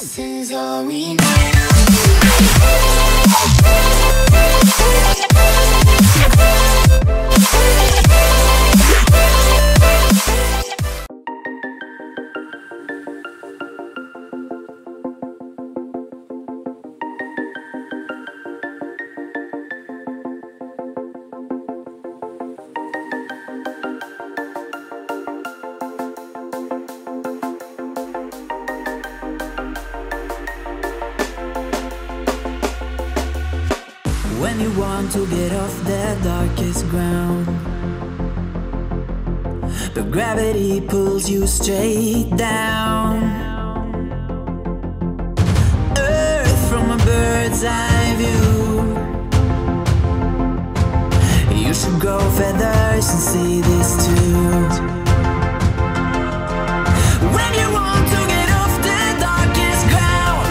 This is all we know. When you want to get off the darkest ground, but gravity pulls you straight down. Earth from a bird's eye view. You should grow feathers and see this too. When you want to get off the darkest ground,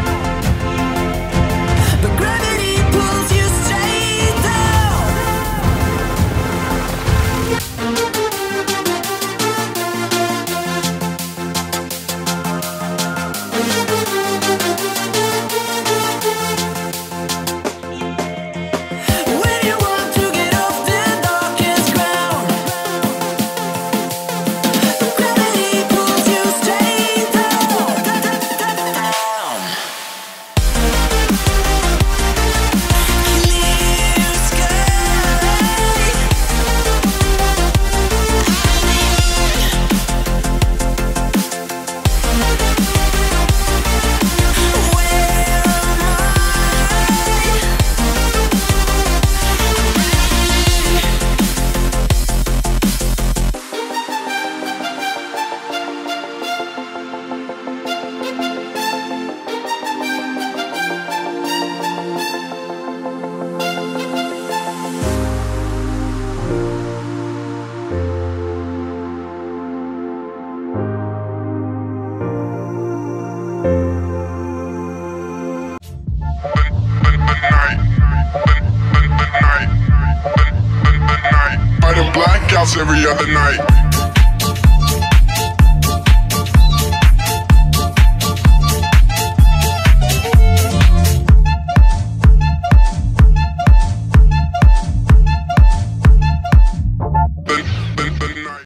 but gravity pulls you straight down. When you want to get off the darkest ground, but gravity pulls you straight down. Clear sky. Where am I? By the blackouts every other night.